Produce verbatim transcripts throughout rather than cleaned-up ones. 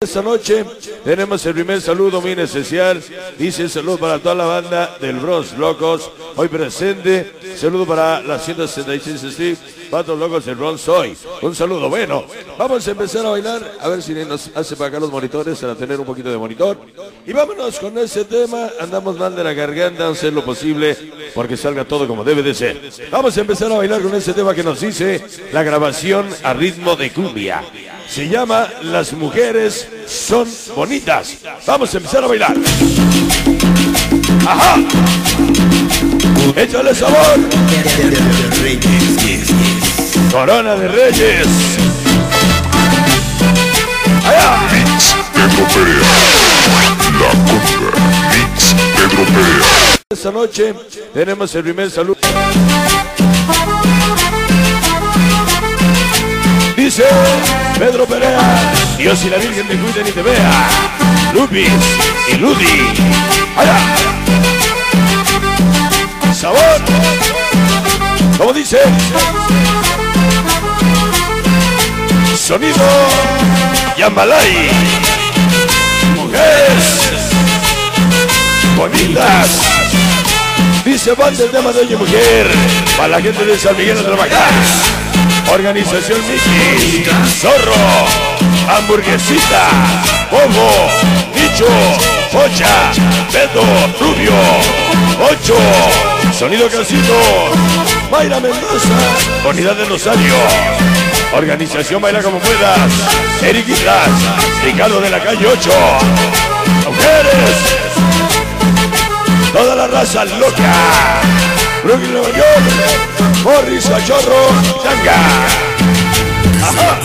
Esta noche tenemos el primer saludo muy especial. Dice saludo para toda la banda del Bronx Locos hoy presente. Saludo para la ciento sesenta y seis Street, Patos Locos del Bronx hoy. Un saludo. Bueno, vamos a empezar a bailar. A ver si nos hace para acá los monitores para tener un poquito de monitor. Y vámonos con ese tema. Andamos mal de la garganta, vamos a hacer lo posible porque salga todo como debe de ser. Vamos a empezar a bailar con ese tema que nos dice la grabación a ritmo de cumbia. Se llama Las Mujeres Son Bonitas. Vamos a empezar a bailar. ¡Ajá! ¡Échale sabor! Corona de Reyes. ¡Allá! Mix Pedro Perea. La cumbia. Mix Pedro Perea. Esta noche tenemos el primer saludo. Dice Pedro Perea, Dios y la Virgen te cuiden y te vea. Lupis y Ludi. Allá. Sabor. Como dice. Sonido Yambalay. Mujeres bonitas. Dice banda el tema de hoy, mujer. Para la gente de San Miguel a trabajar. Organización Mickey, Zorro, Hamburguesita, Bobo, Nicho, Pocha, Beto, Rubio, Ocho, Sonido Casito, Mayra Mendoza, Unidad de Rosario, Organización Baila Como Puedas, Eric Islas, Ricardo de la Calle ocho, Mujeres, toda la raza loca. Brooklyn, Nueva York, Morris, Cachorro, Changa. Ajá.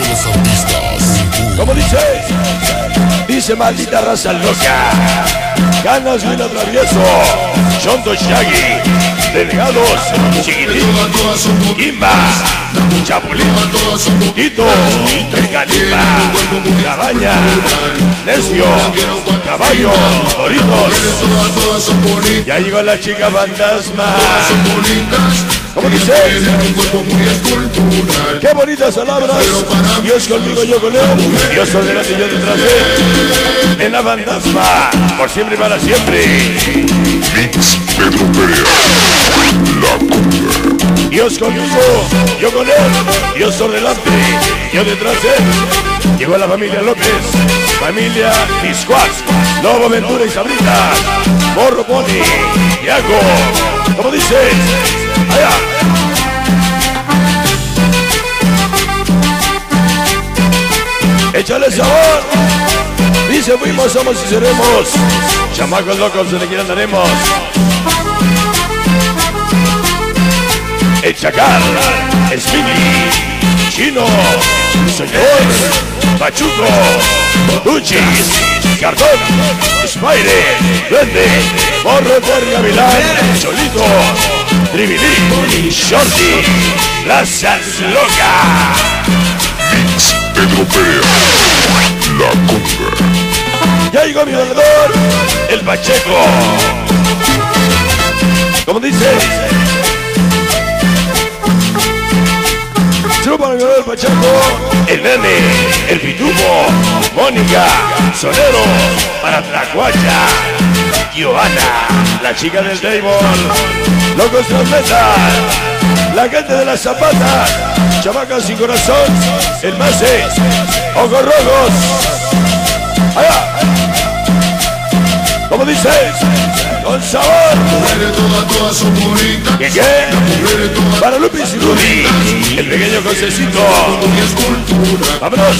¿Cómo dice? Dice maldita raza loca. Ganas de un travieso. Chonto Shaggy. Delegados. Chiquitín. Kimba. Chapulín. Tito. Canimba. Cabaña. Necio. Caballo. Doritos. Ya llegó la chica fantasma. ¿Cómo dice? Qué bonitas palabras. Dios conmigo, yo con él. Dios por delante y yo detrás de él. En la fantasma, por siempre y para siempre. Mix Pedro Perea. La cumbia. Dios conmigo, yo con él. Dios por delante, yo detrás de él. Llegó la familia López, familia Piscuac, Lobo, Ventura y Sabrina, Morro, Pony, Iago. ¿Cómo dice? Allá. Échale sabor. Dice fuimos, somos y seremos. Chamacos locos, donde quiera andaremos. El Chacal, Speedy, Chino, Señor, Pachuco, Duchis, Cartón, Spire, Duende, Morro de Gavilán, Cholito, Tribilín, Shorty, La Salsa Loca. Mix Pedro Perea. La cumbia. Ya llegó mi ganador, el Pacheco. ¿Cómo dice? Saludos para el ganador, el Pacheco, el Nene, el Pitufo, Mónica, Solero, para Tlacuacha, Joana, la chica del table, Locos Trompeta, la gente de la Zapata, Chamacas sin corazón, el Mase, Ojos Rojos. Allá. ¿Cómo dice? Con sabor. ¿Qué qué? Para Lupis y Rudy, el pequeño Josecito. Vámonos.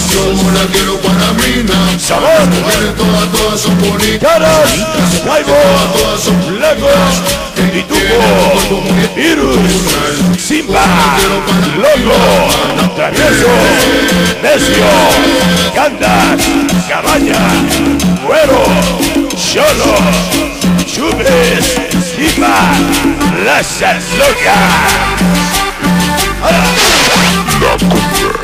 Sabor. Caras, Caibo, Lagos, Titubo, Virus, Simba, Loco, Travieso, Necio, Candas, Cabaña, Güero, Cholo, Chubes, Simba, La Salsa Loca. La cumbia.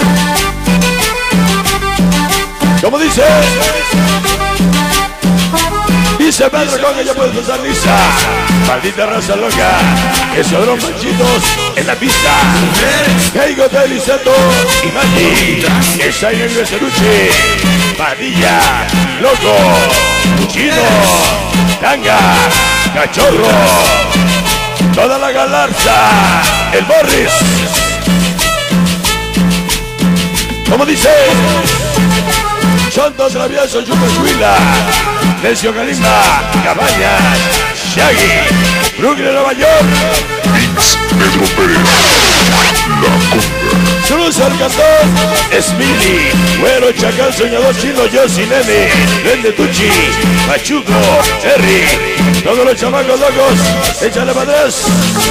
¿Cómo dice? Dice Pedro con que ya puedes pasar lista. Maldita raza loca. Escuadrón Panchitos en la pista. Keigo Delisato y Mati. Está en el Beseruche. Padilla. Loco. Chino. Tanga. Cachorro. Toda la galarza. El Morris. ¿Cómo dice? Chonto Travieso, Chupachuila, Necio Kalimba, Cabañas, Shaggy, Brooklyn, Nueva York, Mix Pedro Pérez, La Conga. Saludos al cantón, Smiley, Güero, Chacal, Soñador, Chino, Yossi, Nene, Lende Tucci, Pachuco, Terry, todos los chamacos locos, échale para atrás.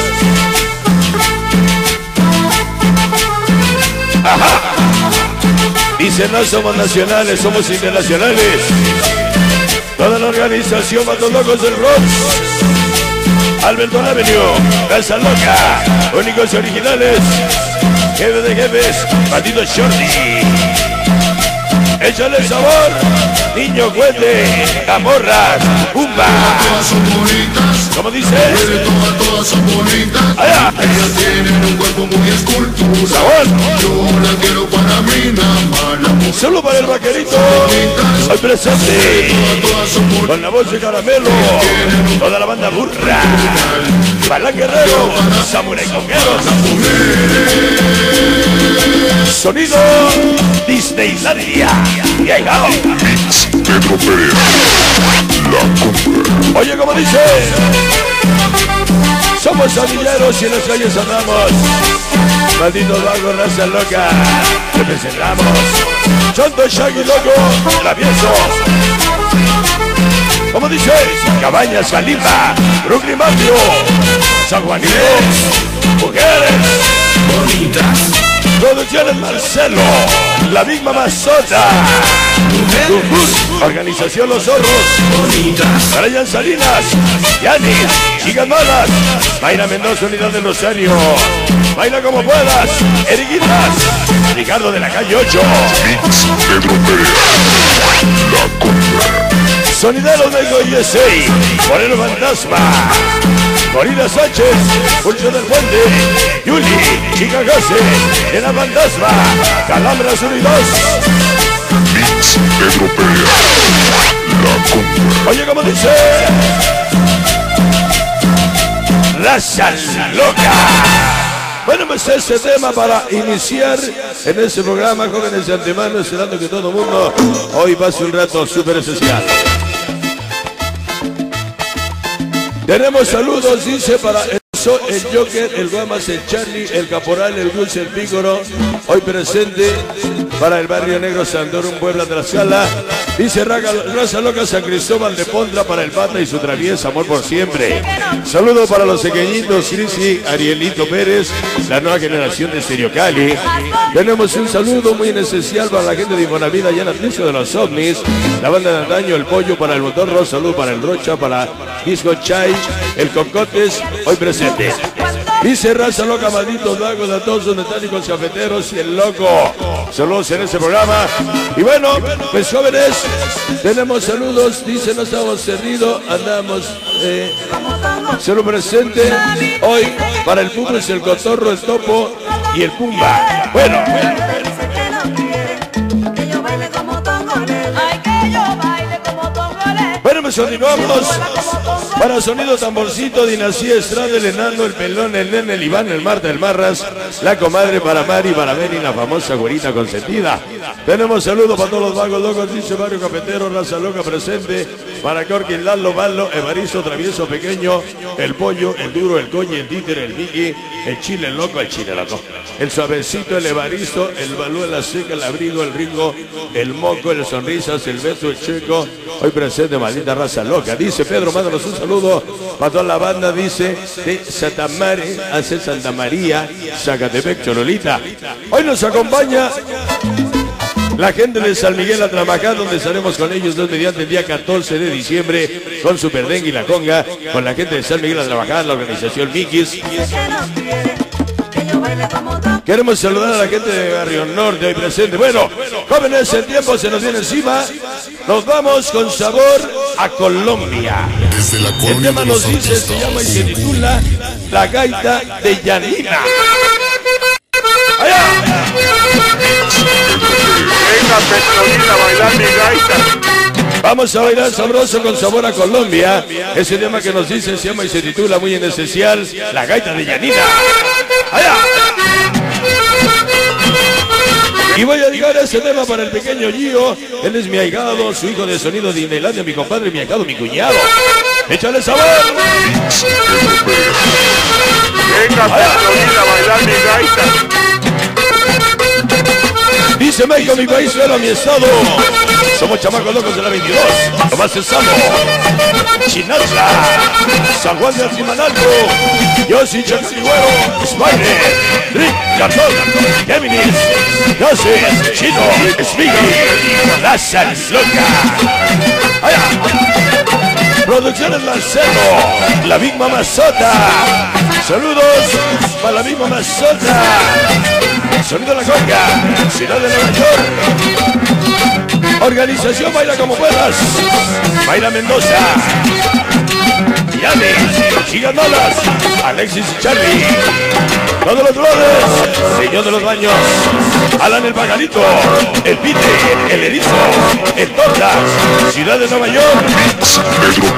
Ajá. Dice, no somos nacionales, somos internacionales. Toda la organización Matos Locos del Bronx. Alberton Avenue, Casa Loca, únicos y originales. Jefe de jefes, Patito Shorty. Échale el sabor, niño cuete, camorras, pumba. Todas son bonitas, ¿Cómo dice? todas, todas son bonitas. Allá. Ellas tienen un cuerpo muy escultural. Sabor. Yo la quiero para mí, nada más la mujer. Solo para el vaquerito, hoy presente. Todas, todas son bonitas. Con la voz de Caramelo, toda la banda burra. Balán Guerrero, Samurai Congueros. Sonido Disneylandia. Y ahí va. Mix Pedro Pérez, La Conga. Oye, como dice, somos avilleros y en las calles andamos. Malditos vagos, raza loca, representamos. Chonto, Shaggy, Loco, Travieso. Como dice, Cabañas, Kalimba, Brooklyn, Mateo, San Juanito, mujeres Bonitas, Producciones Marcelo, La Big Mamazota, Organización Los Zorros, bonitas, Brian Salinas, Yani, Chicas Malas, Mayra Mendoza, Unidad del Rosario, Baila Como Puedas, Eriquitas, Ricardo de la Calle ocho, Mix Pedro Pérez, La Conga. Sonideros de Goyesei, Moreno Fantasma, Corina Sánchez, Pulso del Puente, Yuli, Chica Gase, Ena Fantasma, Calambras uno y dos. Mix Pedro Pérez, La Conga. Oye, como dice, Raza Loca. Bueno, pues este tema para iniciar en este programa, jóvenes de antemano, esperando que todo el mundo hoy pase un rato súper especial. Tenemos saludos, dice, para el, el Joker, el Guamas, el Charlie, el Caporal, el Gus, el Pícoro, hoy presente para el Barrio Negro, Santorum, Puebla, Tlaxcala. Dice Raza Loca, San Cristóbal de Pontra, para el Pata y su traviesa, amor por siempre. Saludo para los pequeñitos, Crisi, Arielito Pérez, la nueva generación de Stereo Cali. Tenemos un saludo muy especial para la gente de Infonavida, allá en Atlixco de los OVNIs, la banda de antaño, el Pollo, para el Motorro, salud para el Rocha, para Disco Chai, el Cocotes, hoy presente. Dice Raza Loca, malditos vagos, a todos los metálicos cafeteros y el Loco. Saludos en este programa. Y bueno, pues jóvenes, tenemos saludos. Dice, no estamos cerridos, andamos. Eh, salud presente hoy para el Pupus, el Cotorro, el Topo y el Pumba. Bueno, bueno, pues continuamos. Para Sonido Tamborcito, Dinastía Estrada, el Enano, el Pelón, el Nene, el Iván, el Marta, el Marras, la comadre para Mari, para Beni, la famosa güerita consentida. Tenemos saludos para todos los vagos locos, dice Barrio Cafetero, Raza Loca presente, para Corky, Lalo, Ballo, Evaristo, Travieso Pequeño, el Pollo, el Duro, el Coñe, el Títere, el Miki, el Chile el Loco, el Chile Loco, el Suavecito, el Evaristo, el Balú, la Seca, el Abrigo, el Ringo, el Moco, el Sonrisas, el Beso, el Checo, hoy presente, maldita Raza Loca. Dice Pedro, mándanos un saludo para toda la banda, dice, de Santa María, hace Santa María, Zacatepec, Chololita. Hoy nos acompaña la gente de San Miguel Atramacá, donde estaremos con ellos dos mediante el día catorce de diciembre con Super Dengue y la Conga, con la gente de San Miguel Atramacá, la organización Mikis. Queremos saludar a la gente de Barrio Norte hoy presente. Bueno, jóvenes, el tiempo se nos viene encima. Nos vamos con sabor a Colombia. Desde la El colonia tema de nos los dice, se llama y se artistas. titula La Gaita de Yanina. ¡Allá! Venga, Petronila, a bailar mi gaita. Vamos a bailar sabroso con sabor a Colombia. Ese tema que nos dice se llama y se titula muy en especial La Gaita de Yanina. ¡Allá! Y voy a dedicar ese tema para el pequeño Gio. Él es mi ahijado, su hijo de sonido de Indelandia, mi compadre, mi ahijado, mi cuñado. ¡Échale sabor! Venga, Petronila, a bailar mi gaita. Dice México, mi país, suelo mi estado. Somos chamacos locos de la veintidós. Tomás Estamo, Chinatla, San Juan de Arcimanalco, Yossi, Chacaliguero, Spider, Rick, Cartón, Géminis, Yossi, Chino, Smiggy, Laza Loca. Allá. Producciones Marcelo, la Big Mamazota. Saludos para la Big Mamazota. Sonido La Conga, Ciudad de Nueva York. Organización Baila Como Puedas. Baila Mendoza. Miami, Giganolas, Alexis y Charlie. Todos los brothers, Señor de los Baños. Alan el Pagalito, el Pite, el Erizo, el Tortas, Ciudad de Nueva York. Pedro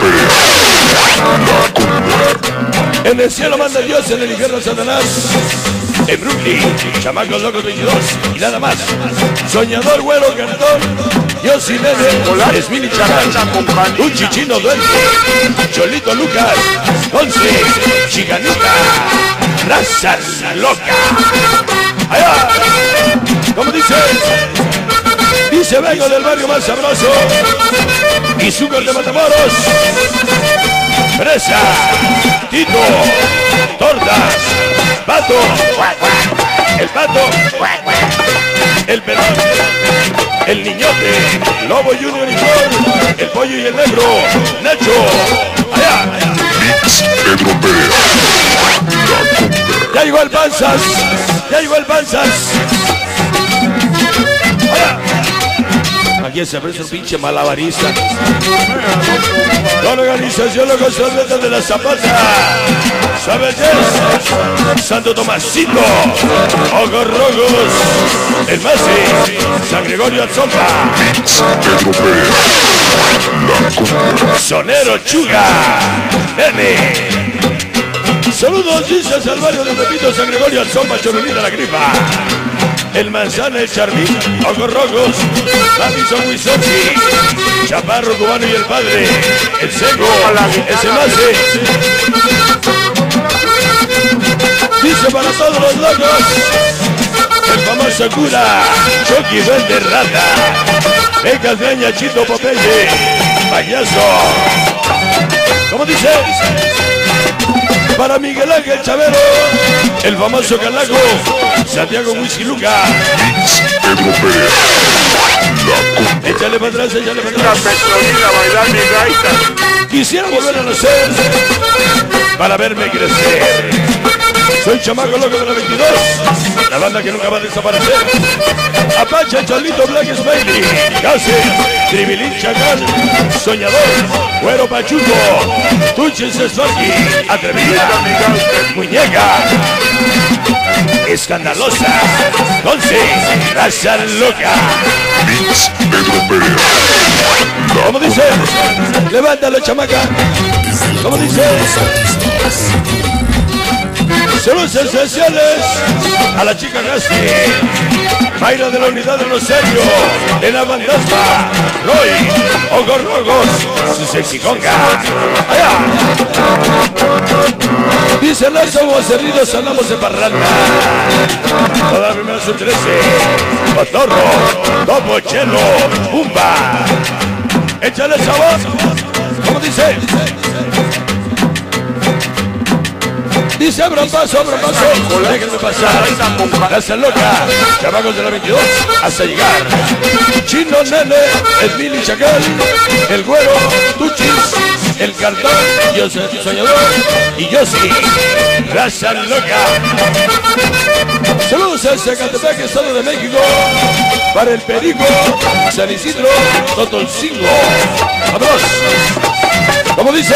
Pérez. En el cielo manda Dios, en el infierno Satanás. En Brooklyn, Chamacos Locos veintidós y nada más. Soñador, Güero, Cantón, Dios y Nene, Esmili Chacal, un Chichino Duende, Cholito Lucas, Once, Chicanica, Raza Loca. Allá, ¿cómo dice? Dice, vengo del barrio más sabroso, y Zúcar de Matamoros, Fresa, Tito, Tortas, Pato, el Pato, el Pelón, el Niñote, Lobo Junior y Flor, el Pollo y el Negro, Nacho, allá, Mix Pedro Pérez. ya llegó el Panzas, ya llegó el Panzas, allá. Aquí se aprecia un pinche malabarista. La organización Locos Atletas de la Zapata, Sabelles, Santo Tomasito, Ojos Rojos, El Masi, San Gregorio Atzompa, Mix Pedro Pérez. La Conga. Sonero Chuga, Nene. Saludos, dice Salvario de Pepito, San Gregorio Atzompa, Cholulita la Gripa. El Manzana, el Charmín, Ojos Rojos, Madison Wisocki, Chaparro Cubano y el Padre, el Seco, el Semase. Dice para todos los locos, el famoso cura, Chucky Vende Rata, el Casleña, Chito Popeye, Payaso. ¿Cómo dice? Para Miguel Ángel Chavero, el famoso Calaco, Santiago Whisky Luca. Mix Pedro Pérez. La Conga. Échale para atrás, échale para Venga, atrás. Petronila, a bailar mi gaita. Quisiera volver a nacer para verme crecer. Soy chamaco loco de la veintidós, la banda que nunca va a desaparecer. Apache, Cholito, Black Smiley, Case, Tribilín Chacal, Soñador, Güero Pachuco, Tuches Sesloki, Atrevida, Muñeca, Escandalosa, Conce, Raza Loca. Mix Pedro Pérez. ¿Cómo dice? Levántalo, chamaca. ¿Cómo dice? Saludos especiales a la chica Gasti, Mayra de la Unidad de Rosario, Elena Fantasma, Roy, Ojos Rojos, su sexy conga. Allá. Dice Lazo, cerridos andamos de parranda. Toda la primera sub trece, Cotorro, Topo, Chelo, Pumba. Échale sabor. ¿Cómo dice? Dice, abra paso, abra paso, déjenme pasar. Raza Loca, chamacos de la veintidós, hasta llegar. Chino, Nene, Esmili Chacal, el Güero, Tuchis, el cartón, yo soy soñador y yo sí, raza loca. Saludos a Zacatepec, Estado de México, para el Perico, San Isidro, Totolcingo. Vámonos. Como dice,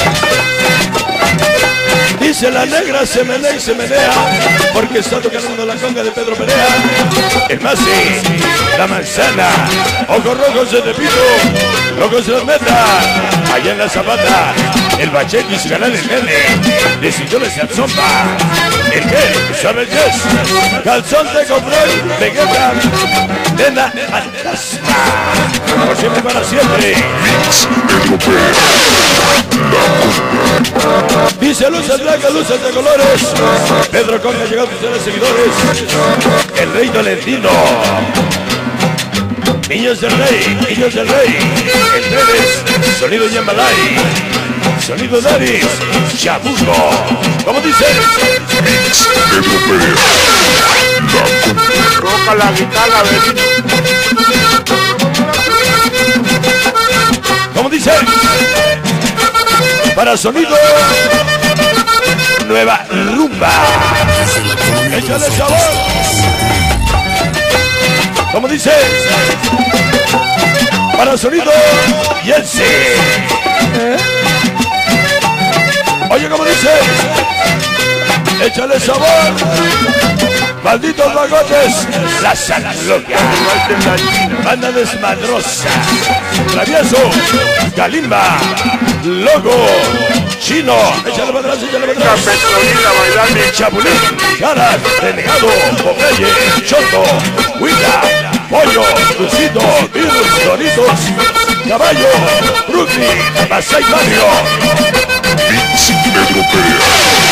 dice la negra se menea y se menea, porque está tocando la conga de Pedro Perea. El Masi, la manzana, ojos rojos de Tepito, locos de las metas, allá en la Zapata, el Bacheco y su canal el nene, de Sillones se azompa, el que, ¿sabes qué es? Calzón de control, Vegeta, nena, fantasma, por siempre para siempre. Mix Pedro Pérez. Dice luces blancas, luces de colores. Pedro Conga llegó a sus seguidores. El rey Tolentino. Niños del rey, niños del rey. El Treves, sonido Yambalay. Sonido Daris, Chabuco. ¿Cómo dice? Mix Pedro Pérez. Toca la guitarra, vecino. ¿Cómo dice? Para sonido Nueva Rumba. Échale sabor. ¿Cómo dice? Para sonido Yense. ¿Eh? Oye, ¿cómo dice? Échale sabor. Malditos vagotes, la sala loca, banda desmadrosa, travieso, Kalimba, Logo, Chino, échale para atrás, échale para atrás, Chapulín, Caras, Renegado, Popeye, Choto, Huila, Pollo, Lucito, Virus, Doritos, Caballo, Rugby, Masai Mario. Mix Pedro Pérez.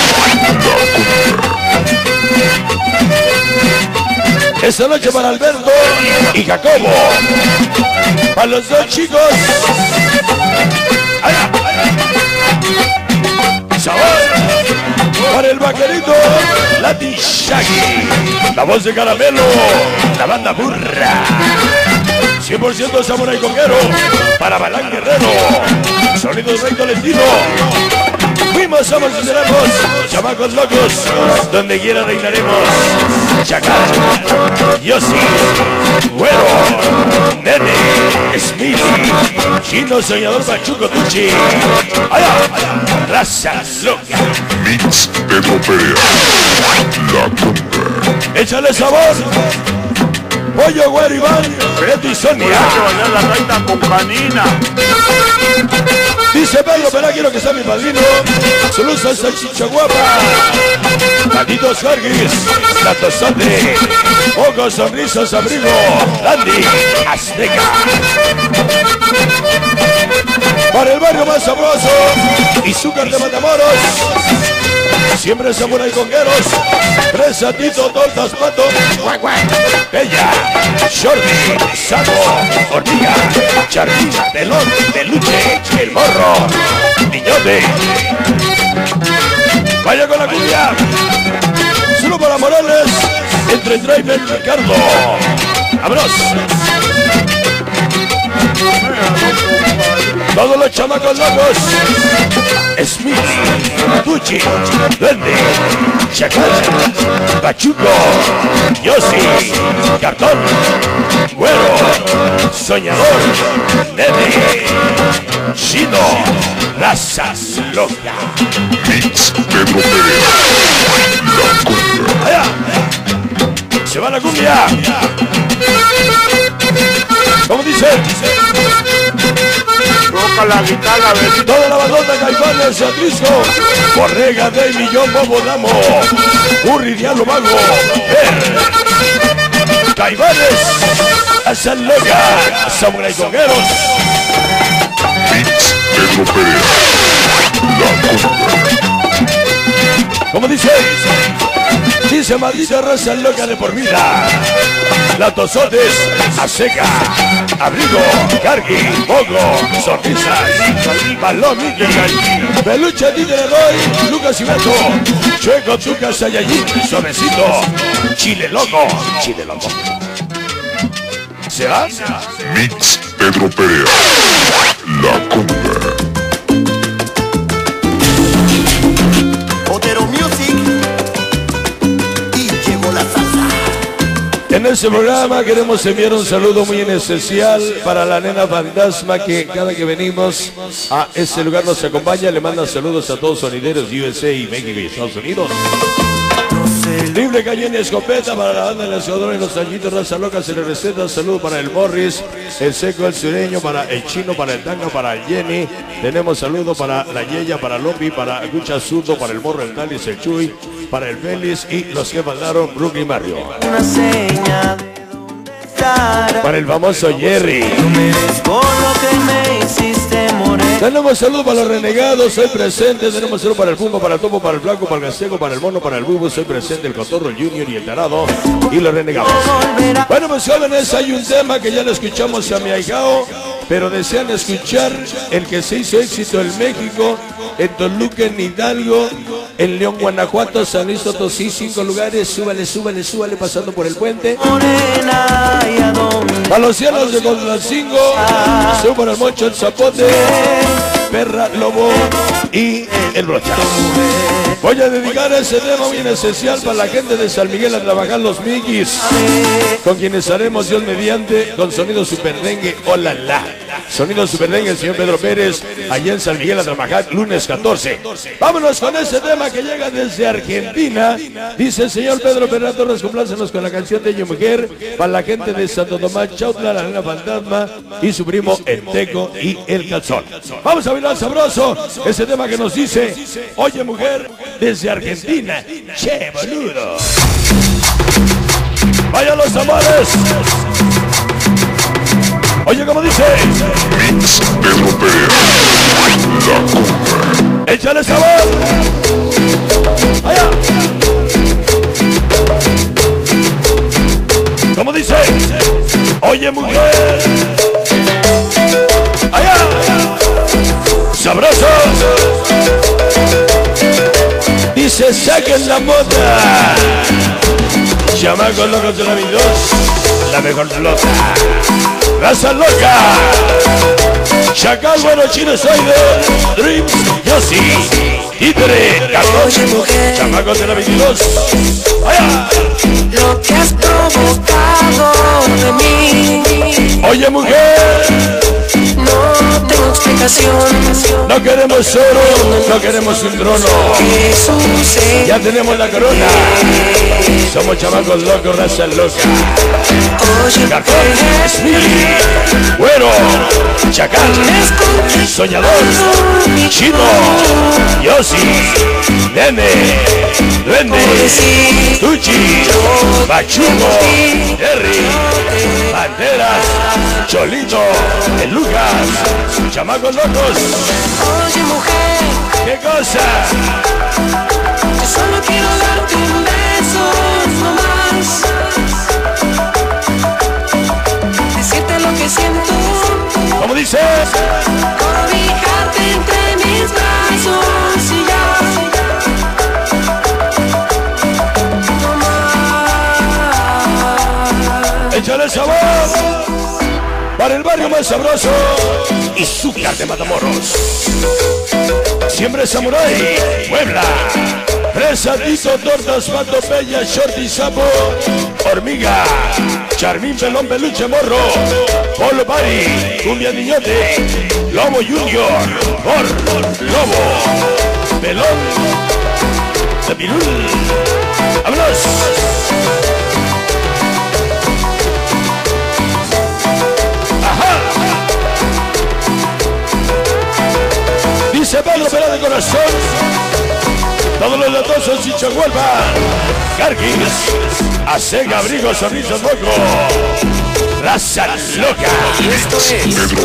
Esta noche para Alberto y Jacobo. Para los dos chicos. ¡Allá! Sabor. Para el vaquerito Latin Shaggy. La voz de Caramelo. La banda burra. cien por ciento Samurai Conguero. Para Balán Guerrero. Sonidos Rey Tolentino. Fuimos, somos y seremos chamacos locos, donde quiera reinaremos. Chacal, Yossi, Güero, Nene, Smiley, Chino Soñador, Pachuco, Tucci. Allá, razas locas. Mix Pedro Pérez. La Conga. Échale sabor. Pollo, Güero, Iván, Beto y Sonia. bailar la gaita con canina. Dice Pedro, pero quiero que sea mi padrino. Saludos a Salchicha Guapa. Malditos Jorgis, La Tosote, Ojos, Sonrisas, Abrigo, Landy, Azteca. Para el barrio más sabroso, Izúcar de Matamoros. Siempre Samurai Congueros, Presa, Tito, Tortas, Pato, Guac, Guac, Bella, Shorty, Sago, Hormiga, Charbina, Pelón, Peluche, El Morro, Niñote. Vaya con la cumbia. Solo para Morales, entre Driver y Ricardo. ¡Vámonos! Todos los chamacos locos. Smith, Tucci, Duende, Chacal, Pachuco, Yossi, Cartón, Güero, Soñador, Nene, Chino, razas locas. Mix Pedro Pérez. La Conga. Allá. Se va la cumbia. ¿Cómo dice? Toca la guitarra, vecino. Toda la bandota Caifanes, Atrisco, Borrega, de Millón, Bobo Damo, Curry, Diablo Mago, Ver, Caifanes, a San Loca, Samurai Congueros. Mix Pedro Pérez. La Conga. ¿Cómo dice? Dice maldita raza loca de por vida. La Tosotes, Azteca, Abrigo, Cargui, Bogo, Sonrisas, Balón, Mickey, Peluche, Tite de Roy, Lucas y Beto, Chueco, Tuca, Sayayín, Suavecito, Chile Loco, Chile Loco. ¿Se va? Mix Pedro Pérez. La Conga. este programa queremos enviar un saludo muy en especial para la nena fantasma que cada que venimos a ese lugar nos acompaña. Le manda saludos a todos los sonideros U S A y México y Estados Unidos. Libre cañón y escopeta para la banda de la Ciudadana y los Tallitos, raza loca, se le receta. Saludo para el Morris, el Seco, el Sureño, para el Chino, para el Tanga, para el Jenny. Tenemos saludo para la Yeya, para Lombi, para Gucha Zurdo, para el Morro, el Talis, el Chuy, para el Félix y los que mandaron Brooklyn Mario. Una seña de dónde estará. Para el famoso Jerry. No merezco lo que me hiciste morir. Tenemos saludo para los renegados, soy presente. Tenemos saludo para el Pumbo, para el Topo, para el Flaco, para el Gasteco, para el Mono, para el Bubo, soy presente, el Cotorro, el Junior y el Tarado y los renegados. Bueno, pues jóvenes, hay un tema que ya lo escuchamos a mi ahijao, pero desean escuchar el que se hizo éxito en México, en Toluca, en Hidalgo, en León, Guanajuato, San Luis Potosí, cinco lugares. Súbale, súbale, súbale, pasando por el puente. Morena, ¿y a dónde? A los cielos de Conlancingo, subo para el Moncho, el Zapote, Perra, Lobo y el Brocha. Voy a dedicar ese tema muy especial para la gente de San Miguel a trabajar los Miguis, con quienes haremos Dios mediante con Sonido Superdengue. Hola la Sonido Superdengue, el señor Pedro Pérez, allá en San Miguel a trabajar lunes catorce. Vámonos con ese tema que llega desde Argentina. Dice el señor Pedro Pérez Torres, complácenos con la canción de Yo Mujer para la gente de Santo Tomás Chautla, la nena fantasma y su primo el Teco y el Calzón. Vamos a bailar sabroso ese tema que nos dice Oye Mujer desde Argentina. Che, boludo. Vayan los amores. Oye, como dice Mix Pedro Pérez, la cumbia. Échale sabor. Allá. Como dice Oye Mujer. Allá. Sabrosos. Dice saquen la mota. Chamacos locos de la vida, la mejor pelota. Raza loca. Chacal, bueno, chino soy de Dreams, Yossi, Títere, Carlos, chamacos de la veintidós. ¡Allá! Lo que has provocado de mí. Oye mujer, no tengo explicación. no queremos oro, no queremos un trono. ¿Qué sucede? Ya tenemos la corona. Somos chamacos locos, raza loca. Oye, Cartón, Smiley, Güero, Chacal, Soñador, Chino, Yossi, Nene, Duende, Tucci, Pachuco, Terry, Banderas, Cholito, el Lucas, chamacos locos. oye mujer, ¿Qué cosa? yo solo quiero darte un beso, no más. Decirte lo que siento, ¿Cómo dice? cobijarte entre mis brazos y ya. No más. Échale sabor para el barrio más sabroso y Zúcar de Matamoros. Siempre Samurai, Puebla. Fresadito, tortas, pato, pella, short y sapo, hormiga, charmín, pelón, peluche, morro, polo pari, cumbia niñote, lobo junior, mor, lobo, pelón, de pirul. ¡Vámonos! Dice Pedro Pérez de corazón. Todos los latosos y Chihuahua, Carquis, Acega, Abrigo, Sonrisas, Moco, raza loca. Esto es Pedro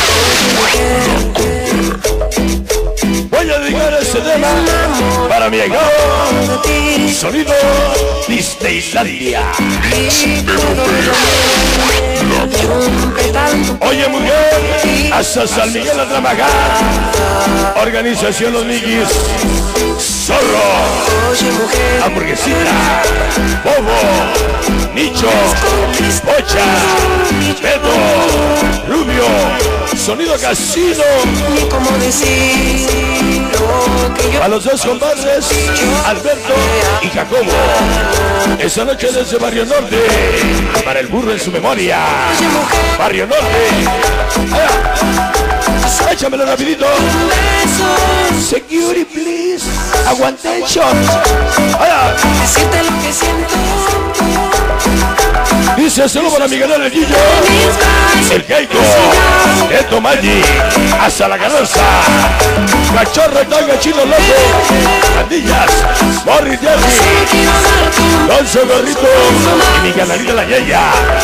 Pérez, Voy a dedicar este tema para mi amigo Sonido Disneylandia. Oye mujer, hasta San Miguel a trabajar. Organización Los Nikis, Zorro, Hamburguesita, Bobo, Nicho, Pocha, Beto, Rubio, Sonido Casino. ni cómo decirlo. que yo A los dos compadres, Alberto y Jacobo. Esa noche desde Barrio Norte, para el burro en su memoria. Oye, mujer, Barrio Norte. Allá. Échamelo rapidito. besos, Security, please. Aguantation. Allá. decirte lo que siento. Dice solo para Miguel el Guillo, Mis el Keiko, el Tomayi, hasta la Canosa, Cachorro, Tanga, Chino Loco, Pandillas, Morris Jerry, quiero darte un Don Socorrito y mi canalita la Yeya.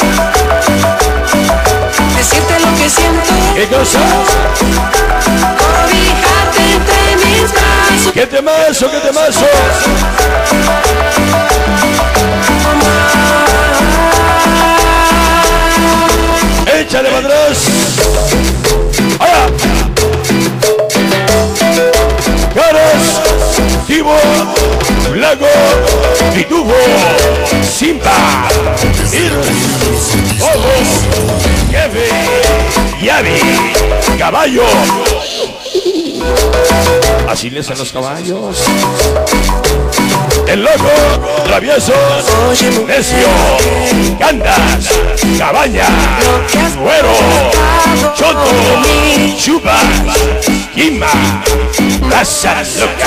decirte lo que siento. ¿Qué cosa? Cobijarte entre mis brazos. ¿Qué temazo, qué temazo? Échale para atrás. ¡Allá! Caras, Tibo, Blanco, Pitubo, Simba, Ir, Ojo, Jefe, Yavi, Caballo. Así les a los caballos. El loco, travieso, necio, candas, cabaña, güero, choto, chupa, quima, raza loca.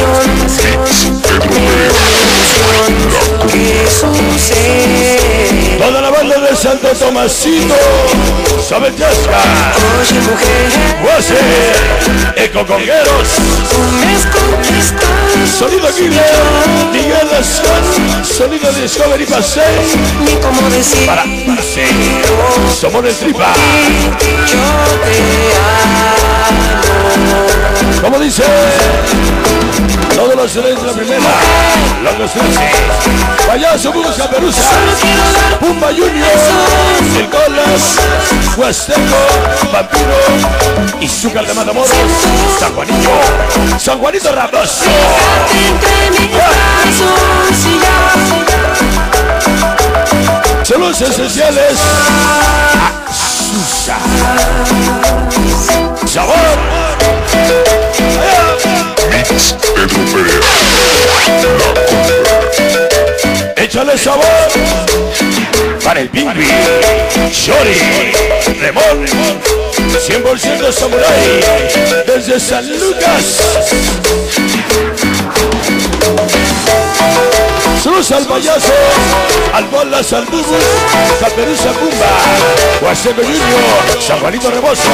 ¿Qué sucede? Toda la banda de Santo Tomasito, sabe chasca, Oye, mujer, Guase, Ecocongueros, tú me has conquistado. Sonido Killer, Miguel Lazán, Sonido Discovery Paseo, Ni cómo decir, para Paseo, somos el tripa. yo te amo. Como dice, todos los seres de la primera, Locos trece, Payaso, Bugos, Caperuza, Pumba Junior, El Colas, Huasteco, Vampiro, Izúcar de Matamoros, San Juanito, San Juanito Raposo. Entre mis brazos y ya. Saludos esenciales a Susa. Sabor. Mix Pedro Perea. Échale sabor para el Pingui, Shori, Remón, cien por ciento Samurai, desde San Lucas. Saludos al Payaso, al Bolas, al Dubu, Caperuza Pumba, Huasteco Junior, San Juanito Rebozo.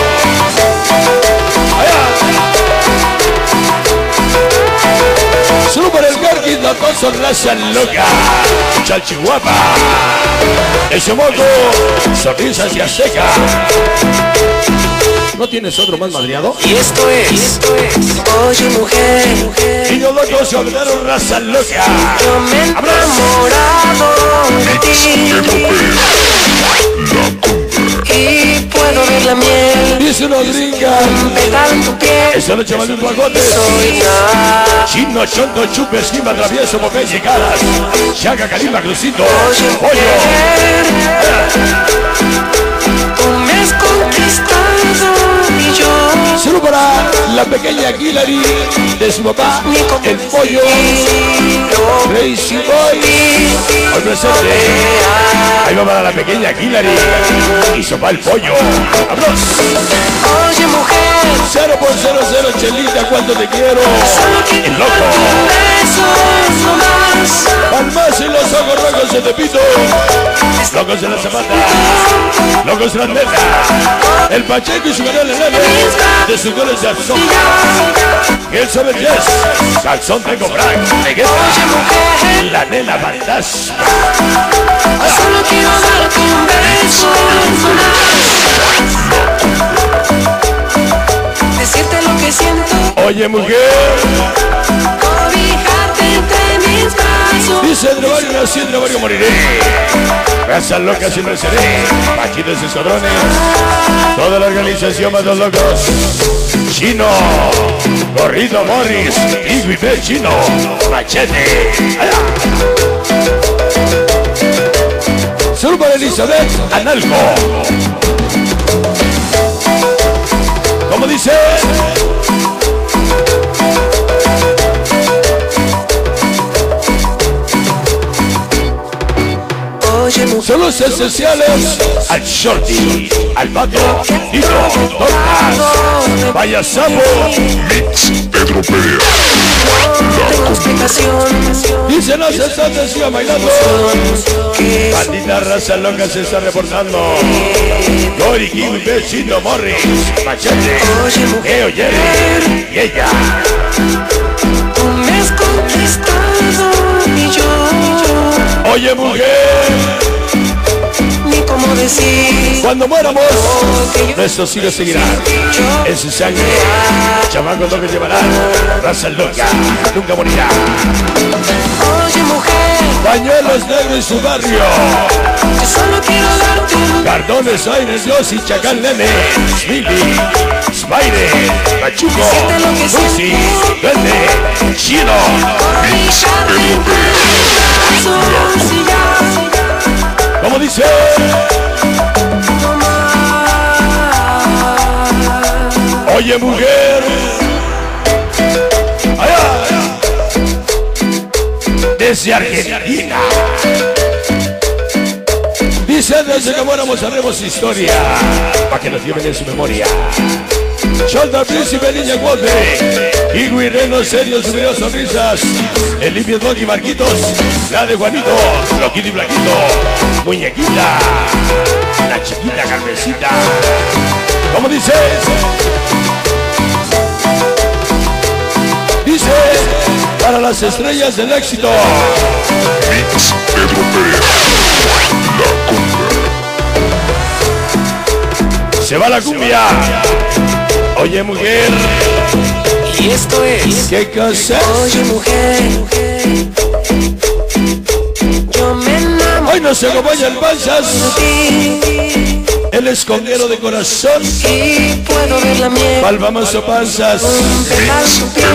Allá. Solo para el Gargis, la cosa raza loca, Chalchihuapa, ese moco, sonrisas y azteca. ¿No tienes otro más madriado? Y esto es, esto es, oye mujer, Niños locos se ordenaron raza loca. yo me he enamorado de ti y puedo ver la miel Dice una gringa, pegar en tu piel. esa noche vale un pagote. Soy nada. Chino, chonto, chupe, esquima, travieso, popeye, caras, chaga, calimba, crucito, Oye pollo. mujer, tú me has conquistado y yo Solo para la pequeña Hillary de su papá, ni como el pollo, decirlo. Crazy Boy, hoy presente. Ahí va para la pequeña Hillary y sopa el pollo. ¡Vámonos! Oye mujer, Cero por cero cero, Chelita, cuánto te quiero. solo quiero El loco. besos no más. Palmas y los ojos rojos de Tepito. Locos de la Zapata. Locos de la Neta. El Pacheco y su canal en de sus goles de Arzón. El sabe yes. Calzón tengo Frank. Vegeta. La nena fantasma. Solo quiero darte un beso no más. Decirte lo que siento, Oye, mujer. cobijarte entre mis brazos. Dice entre varios nací, entre varios moriré. Raza loca siempre seré. Pachitos y escuadrones. Toda la organización más los locos. Chino, Gorrito Morris, Igui Chino, Machete. Allá. Solo para Elizabeth Analco. ¿Cómo dice? Saludos especiales al Shorty, al Pato, Tito, Tortas, Vaya Sapo, Mix Pedro Perea. Tengo explicación. dice no se está atención bailando. Bandita raza loca se está reportando. Lori, King, Chino, Morris, Machete, Eo, Jerry y ella. Tú me has conquistado y yo. Oye mujer, Ni cómo decir. cuando muéramos, nuestros hijos seguirán en su sangre. Chamacos lo que llevarán, raza loca, nunca morirá. Oye mujer, Pañuelos negros en su barrio. yo solo quiero darte un Cardones, Aires, Yossi, Chacal, Nene, Smiley, Spire, Machuco, Lucy, Duende, Chino. Mix Pedro Perea. beso y ya. Como dice, No más. oye mujer, allá, desde Argentina. Dice desde que muéramos haremos historia, para que nos lleven en su memoria. Shoulder Príncipe, Niña Guape, Igui, Reno, Serio, subió sonrisas, el limpio Doggy, Marquitos, la de Juanito, Loquito y Blanquito, Muñequita, la chiquita Carmencita. ¿Cómo dice? Dice, para las estrellas del éxito. Mix Pedro Perea. La cumbia. Se va la cumbia. Oye mujer, Y esto es. ¿qué cosa? Oye mujer, yo me enamoro Hoy nos acompañan panzas, de ti el escondero de corazón. y puedo ver la miel. Palvamos o panzas. Dejar tu piel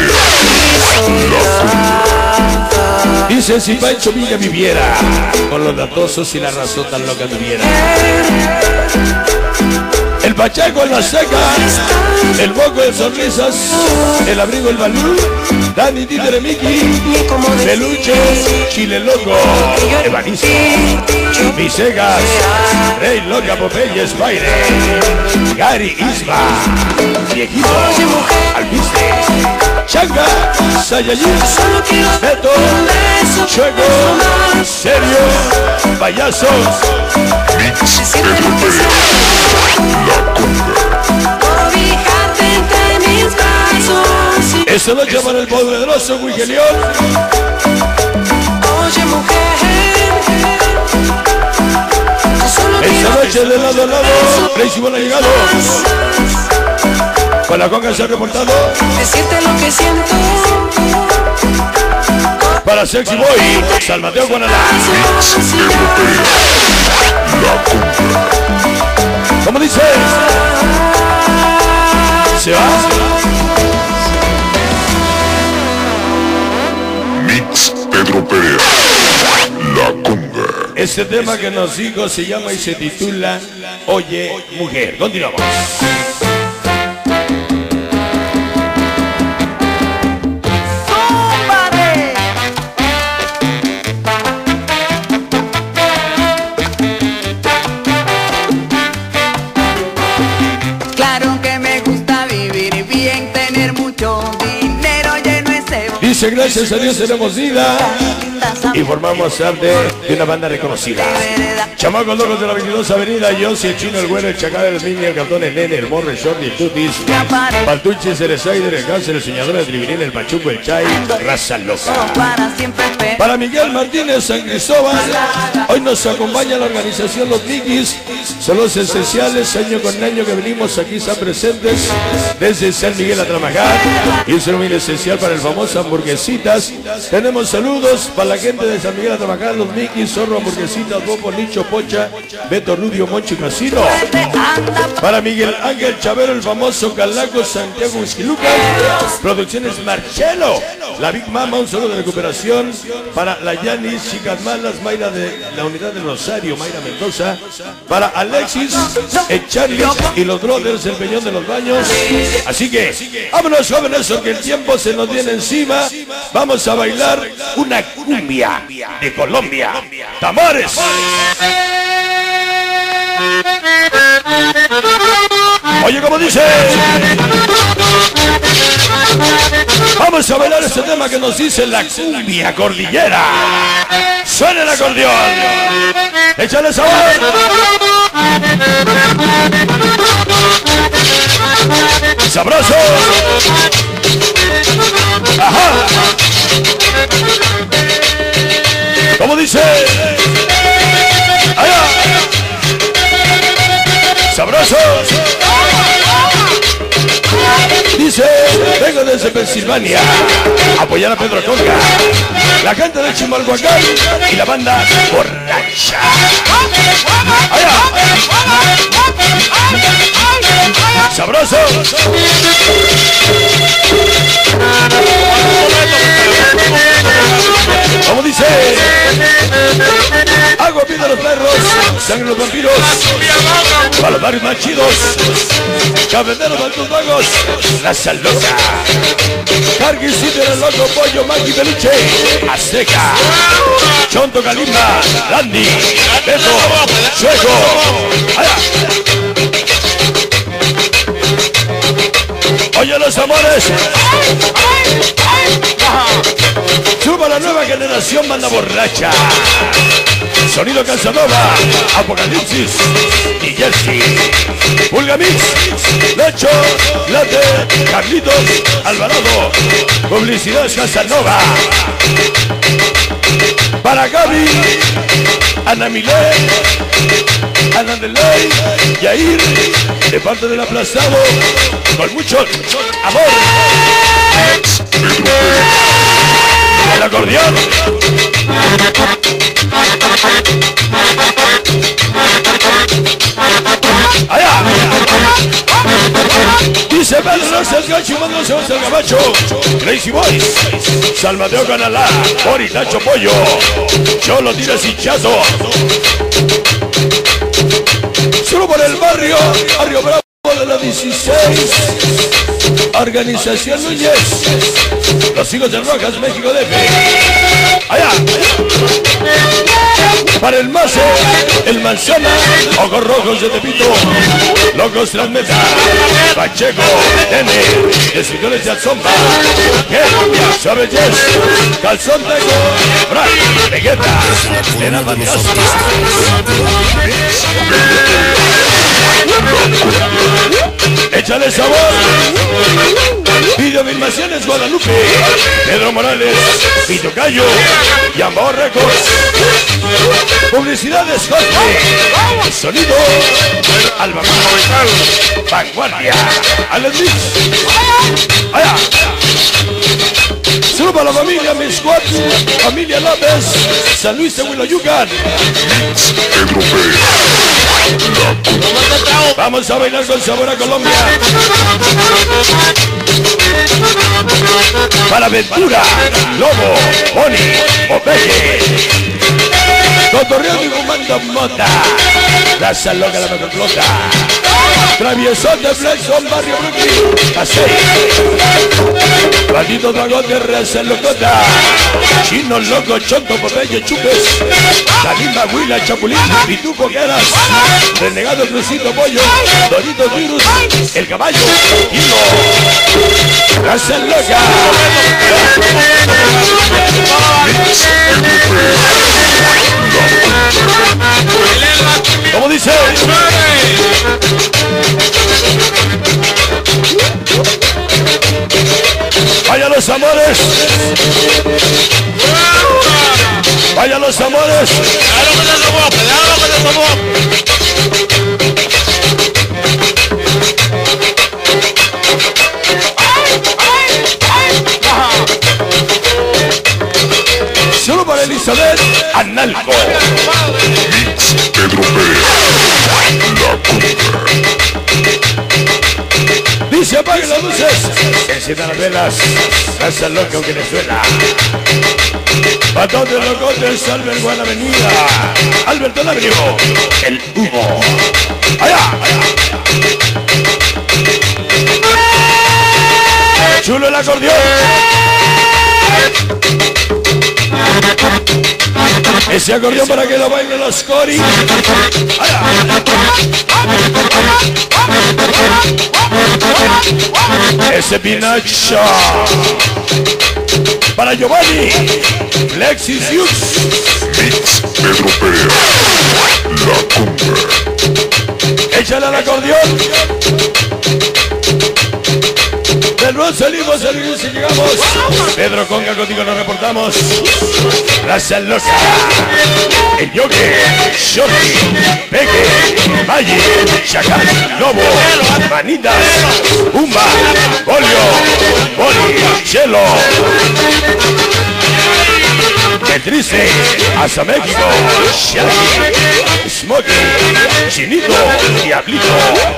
y Dice si Pancho Villa viviera, con los datosos y la razón tan loca tuviera. El pachaco en la seca, el moco de sonrisas, el abrigo el balú, Dani, Títere, Miki, ni como Peluche, Chile Loco, Evanisto, Visegas, Rey Loca, Popeye, Spire, Gary, Isma, Viejito, Alviste, Changa, Sayayin, Solo quiero Beto, un beso. Chueco, Serio, Payasos. Mix Pedro Perea. La cumbia. Cobijarte entre mis brazos y- Esta noche para el poderoso Wigelión. Oye mujer, yo solo Esta quiero noche de lado a lado, Crazy ha llegado. Con la conga se ha reportado. decirte lo que siento. Para Sexy Boy, San Mateo Guanalá. Mix Pedro Perea. La cumbia. ¿Cómo dice? ¿Se va? Mix Pedro Perea. La cumbia. Este tema que nos dijo se llama y se titula Oye Mujer. Continuamos. Claro que me gusta vivir bien, tener mucho dinero lleno ese bolsillo. Dice gracias a Dios tenemos vida y formamos parte de una banda reconocida. Chamacos locos de la veintidós Avenida, Yossi, el Chino, el Güero, el Chacal, el Mini, el Cartón, el Nene, el Morre, el Shorty, el Tutis, Paltuches, el Slider, el Cáncer, el Soñador, el Trivinil, el Pachuco, el Chay, raza loca. Para siempre pe- Para Miguel Martínez San Cristóbal, hoy nos acompaña la organización Los Nikis. Son los esenciales, año con año que venimos aquí, están presentes desde San Miguel a trabajar. Y un saludo muy especial para el famoso Hamburguesitas. Tenemos saludos para la gente de San Miguel a trabajar, Los Nikis, Zorro, Hamburguesitas, Bobo, Nicho, Pocha, Beto, Rudio, Moncho y Casino. Para Miguel Ángel Chavero, el famoso Calaco, Santiago Huizquilucan. Producciones Marcelo, la Big Mama, un saludo de recuperación. Para la Yanis, Chicas Malas, Mayra de la Unidad del Rosario, Mayra Mendoza. Para Alexis, el Charlie y los Brothers, el Peñón de los Baños. Así que, vámonos jóvenes, porque el tiempo se nos viene encima. Vamos a bailar una cumbia. cumbia de Colombia. Tamores. Oye, como dice, vamos a bailar este tema que nos dice la cumbia cordillera. Suena el acordeón. Échale sabor. Sabroso. Ajá. ¿Cómo dice? Allá. Sabroso. Dice, vengo desde Pensilvania a apoyar a Pedro Conga, la gente de Chimalhuacán y la banda Borracha. Allá. Sabroso. Como dice, agua pide a los perros, sangre los vampiros, para los barrios más chidos, cafeteros, altos vagos, raza loca, Cargui, Cider, el loco, pollo, maqui, peluche, azteca, chonto, calimba, dandy, beso, chueco, allá. Oye los amores, suba la nueva generación, banda Borracha, Sonido Casanova, Apocalipsis y Jersey, Pulgamix, Lecho, Late, Carlitos, Alvarado, Publicidad Casanova, para Gaby, Ana Milé, Ana Delay, Yair, de parte del aplastado, con mucho amor. El acordeón. Allá. Dice Pedro el Gacho, mando se el Gabacho, Crazy Boys, Salmateo Canalá, Bori, Nacho Pollo, Cholo tira Hinchazo. Solo por el barrio, Barrio Bravo de la dieciséis, Organización Núñez, Los Hijos de Rojas, México D F. Allá. Para el Mace, el Manzana, Ojos Rojos de Tepito, Locos Transmeta, Pacheco, N, Escritores de Alzomba, que Suave Jess, Calzón Tego, Frank, Vegeta, Era Fantástica. Échale sabor. Videofilmaciones Guadalupe, Pedro Morales, Vito Cayo, Yambao Records, Publicidades Jorge, Sonido, Alba Vanguardia, Alex Mix. Allá. Solo para la familia Miscuat, familia López, San Luis de Huiloyucan. Vamos a bailar con sabor a Colombia. Para Ventura, Lobo, Boni, Popeye, Cotorreando y fumando mota, Raza Loca la mejor flota, Traviesón de Flexon, Barrio Brooklyn, Pasey, Bandito Dragón de Raza Locota, Chino Loco, Chonto, Popeye, Chupes, Kalimba, Huila, Chapulín, Pituco, Gueras, Renegado, Crucito, Pollo, Doritos, Virus, El Caballo, Hilo, Raza Loca. ¿Cómo dice? Vaya los amores. Vaya los amores. Solo para Elizabeth Analco. Pedro P. La Cumbia. Dice apaguen las luces, enciendan las velas, Raza Loca en Venezuela. Patón de Locotes, Albert Juan Avenida, Alberto Labrio, el Hugo. Allá, chulo el acordeón. Ese acordeón para que lo bailen los Cori. Ese pinacho para Giovanni, Lexis Hughes. Mix Pedro Pérez, la cumbre. Échale al acordeón. Del Bronx salimos, salimos y llegamos. Pedro Conga, contigo nos reportamos. Raza Loca, El Yogue, Shorty, Peque, Valle, Chacal, Lobo, Manitas, Umba, Bolio, Boli, Chelo. Qué triste, hasta México, Shaggy, Smokey, Chinito, Diablito.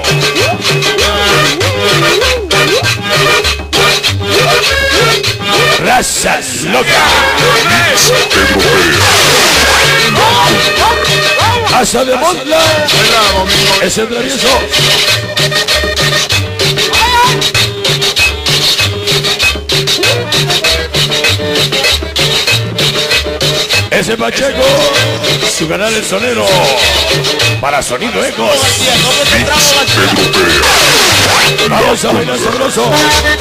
Razas Loca, Pedro Pérez. Asa de Montla, ese travieso. Ese Pacheco, su canal El Sonero, para Sonido Ecos. Pedro Pérez. Vamos a bailar sabroso.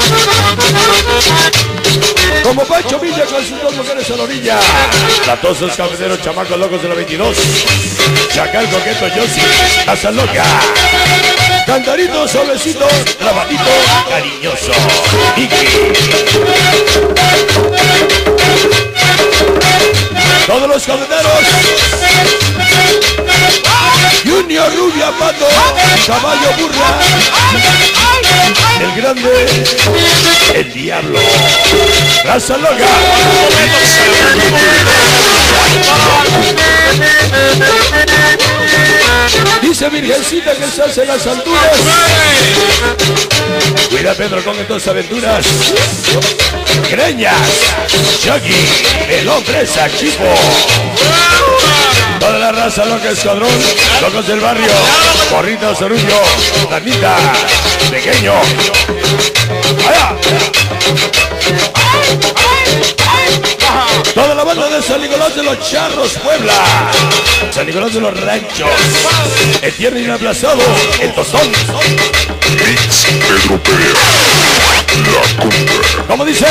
Como Pancho Villa con sus dos mujeres a la orilla. Latosos, cafeteros, chamacos locos de la veintidós. Chacal, coqueto, Yossi, Asa Loca. Cantarito, suavecito, trabadito, cariñoso. Iki. Todos los cafeteros. Junior, Rubia, Pato, Caballo, Burra. El grande, el diablo. Raza Loca. Dice Virgencita que se hace las alturas. Cuida Pedro con estas aventuras. Greñas, Chucky, el hombre Sachipo. Toda la raza loca escuadrón, locos del barrio, Porrita, Sorullo, Danita, Pequeño. ¡Allá! Toda la banda de San Nicolás de los Charros, Puebla. San Nicolás de los Ranchos. El tierno inaplazado, el tostón. Mix Pedro Pérez, la cumbre. Como dice,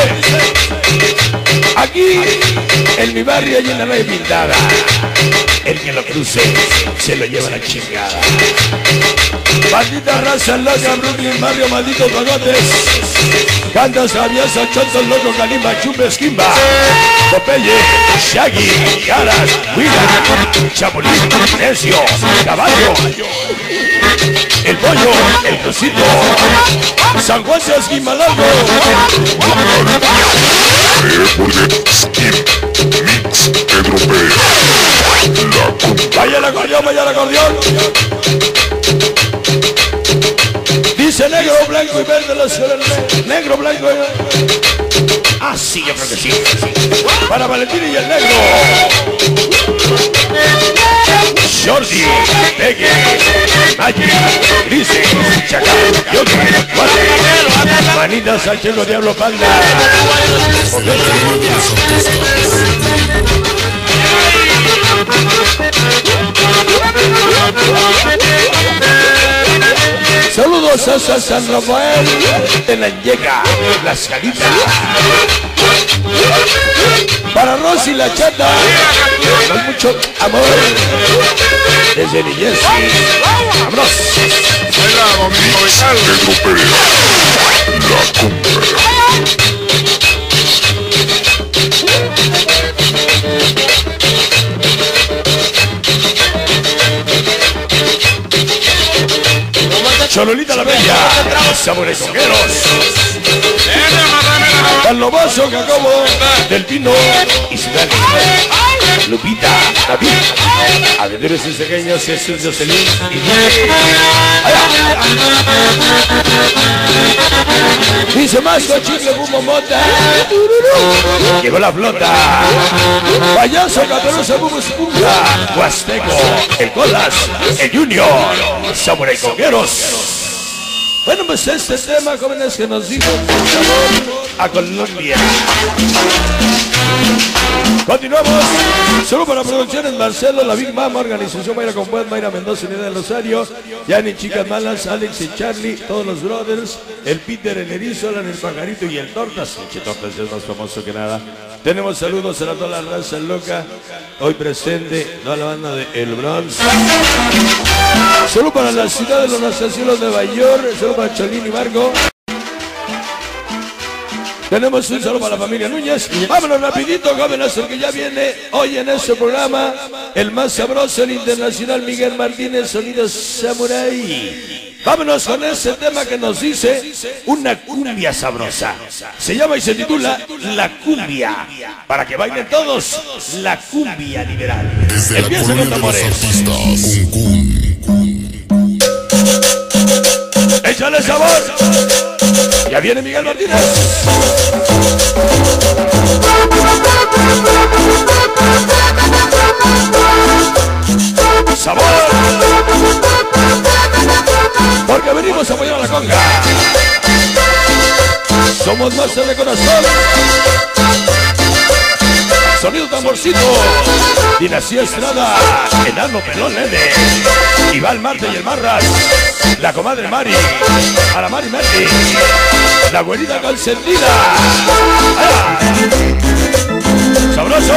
aquí en mi barrio hay una nave pintada. El que lo cruce se lo lleva la chingada. Bandita raza loca, Brooklyn, barrio, malditos bagotes. Cantas, rabiosa, chontos, loco, calimba, chupe, esquimba. Popeye, Shaggy, Caras, Huila, Chapulín, Necio, Caballo. El pollo, el crucito. San Juan de Esquimalargo. Skin, Mix Pedro Pérez, la cumbre. Vaya el acordeón, vaya el acordeón. Dice negro, blanco y verde la ciudad. Negro, blanco y verde. Ah, sí, yo creo que sí. Para Valentín y el negro. Shorty, Peque, Magic, Grise, Chacal, Yogi, Guate, Manitas, Sachelo, Diablo, Panda. Saludos a San Rafael de la Llega, Las Calitas. Para Rosy la Chata, con mucho amor. Desde niñez. Vámonos. Pedro Pérez, la cumbre. Chololita la Bella, Sabores Congueros. Palomazo, Jacobo, Del Pino y Ciudad. Lupita, David, Aventuras Cesegueños, Jesús Jocelyn y dice Masco, Chicle, Bumo, Mota. Llegó la flota. Payaso, Caperuza, Bumo, Espunga. Huasteco, el Colas, el Junior, Samurai Congueros. Bueno, pues este tema, jóvenes, que nos dijo a Colombia. Continuamos. Solo para producciones Marcelo, la Big Mama, organización Mayra con Buen, Mayra Mendoza, Unidad del Rosario, Yanni, Chicas Malas, Alex y Charlie, todos los brothers, el Peter, el Erizo, Alan, el Pajarito y el Tortas. El Tortas es más famoso que nada. Tenemos saludos a toda la raza loca, hoy presente, toda la banda de El Bronx. Solo para la ciudad de los rascacielos de Nueva York, solo para Cholín y Marco. Tenemos un saludo para la familia Núñez. Vámonos rapidito, jóvenes, el que ya viene hoy en este programa, el más sabroso, el internacional Miguel Martínez, Sonidos Samurai. Vámonos con ese tema que nos dice una cumbia sabrosa. Se llama y se titula La Cumbia. Para que bailen todos, la cumbia liberal. Empieza con tambores. Échale sabor. Ya viene Miguel Martínez. Sabor. Porque venimos a apoyar a la conga. Somos Máster de corazón. Sonido tamborcito. Dinastía Estrada. Enano Pelón Nene. Iván Marte y el Marras. La comadre Mari. A la Mari Mari. La güerita consentida. Sabroso.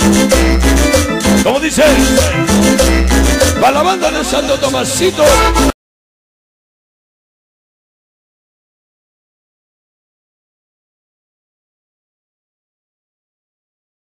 ¿Cómo dice? Para la banda de Santo Tomasito.